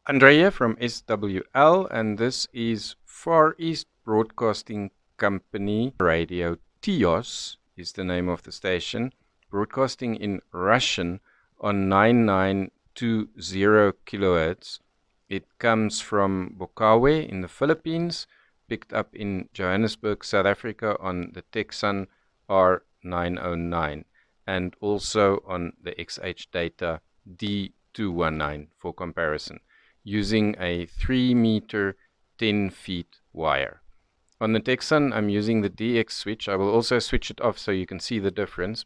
Andrea from SWL, and this is Far East Broadcasting Company Radio. Teos is the name of the station, broadcasting in Russian on 9920 kHz. It comes from Bocaue in the Philippines, picked up in Johannesburg, South Africa on the Tecsun R-909, and also on the XHDATA D-219 for comparison, using a 3 meter 10 feet wire. On the Tecsun, I'm using the DX switch. I will also switch it off so you can see the difference.